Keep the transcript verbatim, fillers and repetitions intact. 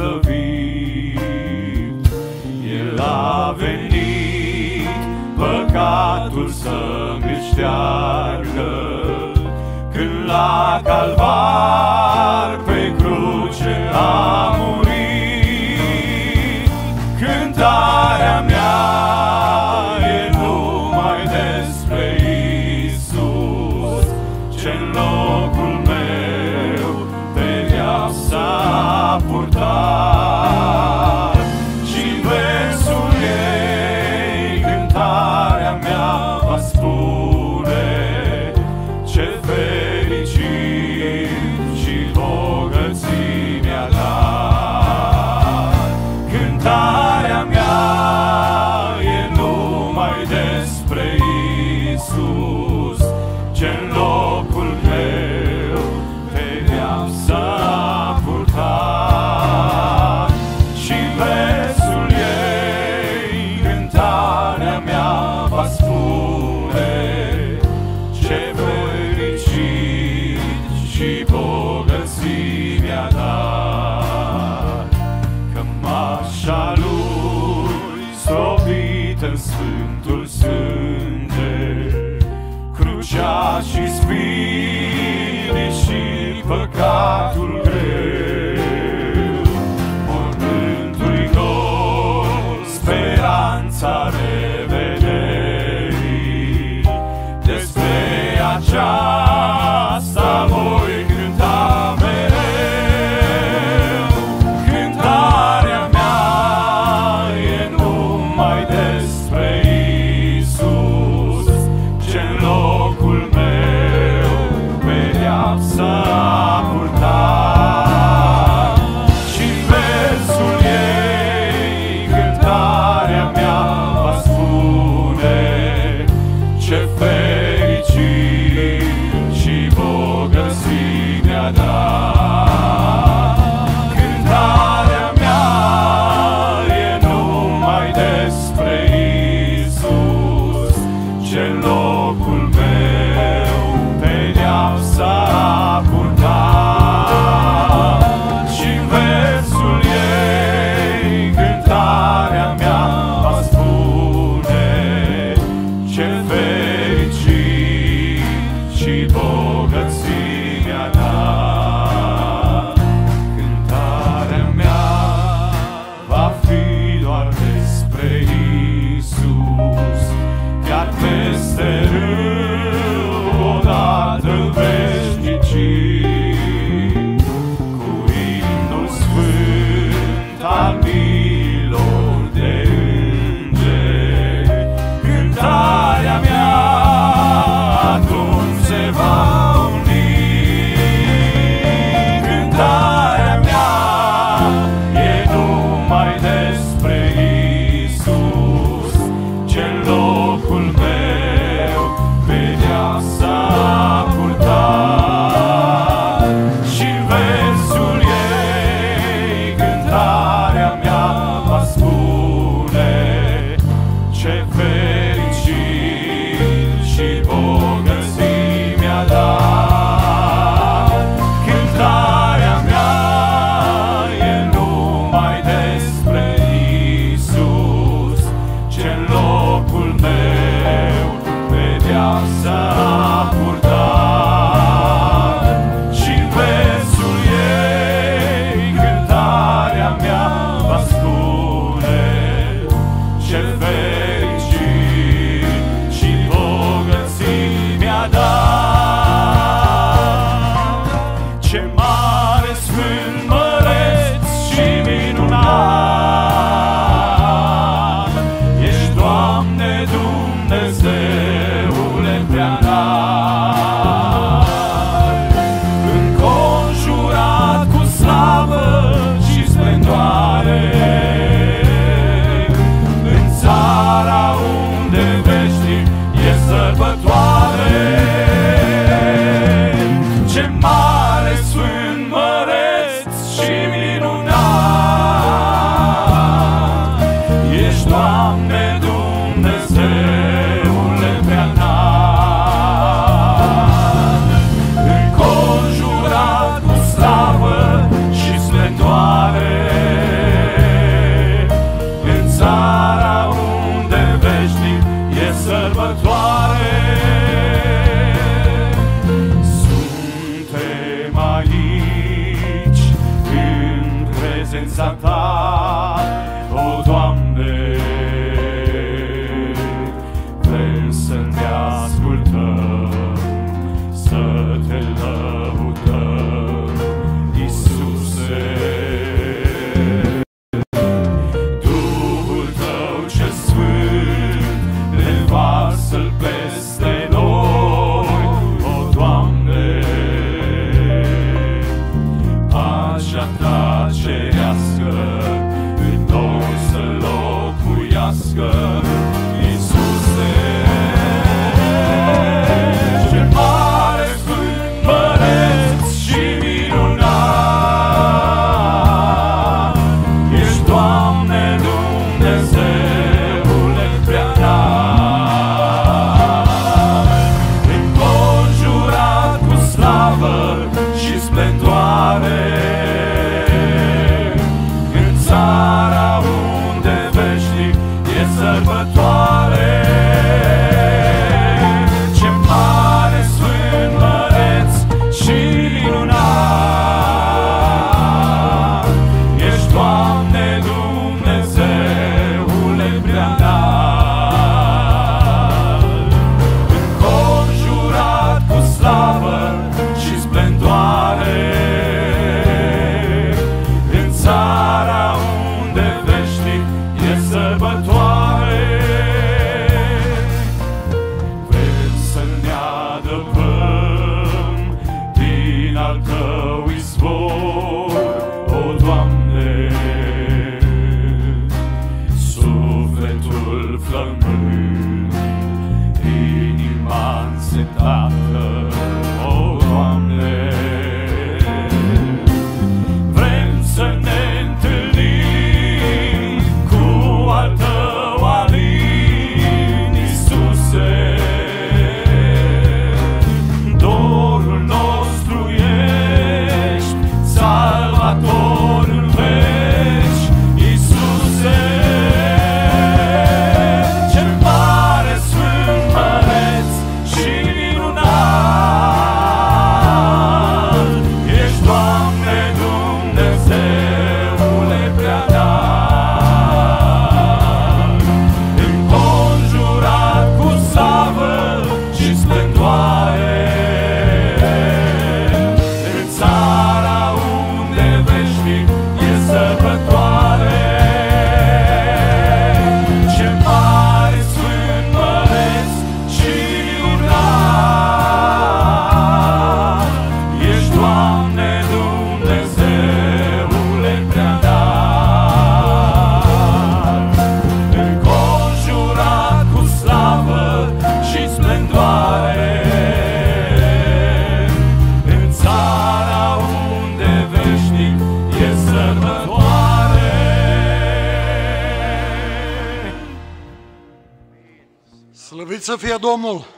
slăvit. El a venit păcatul să-mi șteargă, când la Calvar pe cruce a murit. Cântarea mea e numai despre Iisus, ce-n locul meu pedeapsa a purtat. Și-n versul ei cântarea mea va spune, ce fericit și bogății mi-a dat. Cântarea mea e numai despre Iisus, ce-n locul meu pedeapsa a purtat. Și versul ei cântarea mea va spune, ce fericit și bogății mi-a dat. Cămașa lui stropit în sfântul sânge, crucea și spinii și păcatul greu, mormântul-i gol, speranța revederii. Despre aceasta voi cânta mereu. Cântarea mea e numai despre Iisus, ce-n locul meu pedeapsa a purtat. Și versul ei cântarea mea va spune, ce fericit și bogății mi-a dat. Cântarea mea e numai despre Iisus, ce-n locul meu pedeapsa a purtat. Și versul ei cântarea mea va spune, ce fericit și bogății mi-a dat. Cântarea mea va fi doar despre Iisus, chiar peste râu odată veșnicii, cu imnul sfânt al miilor de îngeri. Cântarea mea atunci se va uni. Cântarea mea e numai despre Iisus, ce-n locul meu pedeapsa a purtat. Și versul ei cântarea mea va spune, ce fericit și bogății mi-a dat. Cântarea mea e numai despre Iisus, ce-n locul meu pedeapsa a purtat. Și versul ei cântarea mea va spune, ce fericit și bogății mi-a dat. Ce mare, sfânt, măreț și minunat ești, Doamne Dumnezeule preanalt, înconjurat cu slavă și splendoare, în țara unde veșnic e sărbătoare. Ce mare, sfânt, măreț și minunat ești, Doamne Dumnezeule preanalt, înconjurat cu slavă și splendoare, nască, Iisuse. Ce mare, sfânt, măreț și minunat ești, Doamne, Dumnezeule preanalt, înconjurat cu slavă și splendoare, în țara unde veșnic e sărbătoare. Ce mare, sfânt, măreț și minunat ești, Doamne, Dumnezeule preanalt, înconjurat cu slavă și splendoare, în țara unde veșnic e sărbătoare. Vrem să ne adăpăm din al Tău izvor, o Doamne, sufletul flămând, inima însetată, o Doamne. Vrem să ne întâlnim cu al Tău alin, Iisuse. Dorul nostru ești, Salvator în veci, Iisuse. Ce mare, sfânt, măreț și minunat ești, Doamne, Dumnezeule preanalt, înconjurat cu slavă și splendoare, în țara unde veșnic e sărbătoare. Ce mare, sfânt, măreț și minunat ești, Doamne, Dumnezeule preanalt, înconjurat cu slavă și splendoare, în țara unde veșnic e sărbătoare. Slăvit să fie Domnul!